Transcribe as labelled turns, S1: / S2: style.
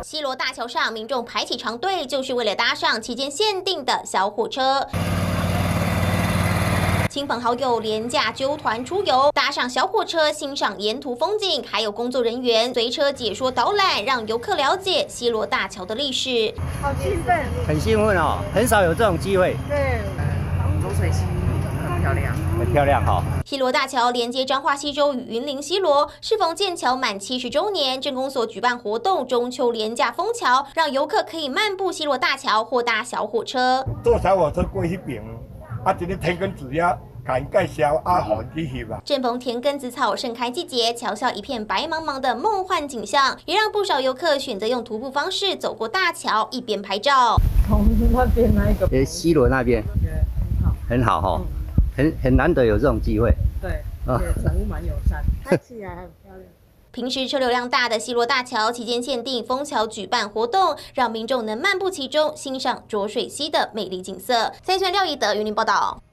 S1: 西螺大桥上，民众排起长队，就是为了搭上期间限定的小火车。 亲朋好友廉价揪团出游，搭上小火车欣赏沿途风景，还有工作人员随车解说导览，让游客了解西螺大桥的历史。
S2: 好兴奋，
S3: 很兴奋哦，很少有这种机会。
S2: 对，浊水溪很漂亮，
S3: 很漂亮哈。
S1: 西螺大桥连接彰化西州与云林西螺，适逢建桥满70周年，镇公所举办活动中秋连假封桥，让游客可以漫步西螺大桥或搭小火车。
S4: 坐小火车过去边，这个田埂子呀。 介绍好去翕啊！
S1: 正逢田埂子草盛开季节，桥下一片白茫茫的梦幻景象，也让不少游客选择用徒步方式走过大桥，一边拍照。
S2: 从那边那一个，
S3: 西螺那边，
S2: 我觉得
S3: 很好哈，很难得有这种机会。
S2: 对，宠物蛮友善，拍起来很漂亮。
S1: 平时车流量大的西螺大桥期间限定封桥举办活动，让民众能漫步其中，欣赏浊水溪的美丽景色。3立廖以德云林报道。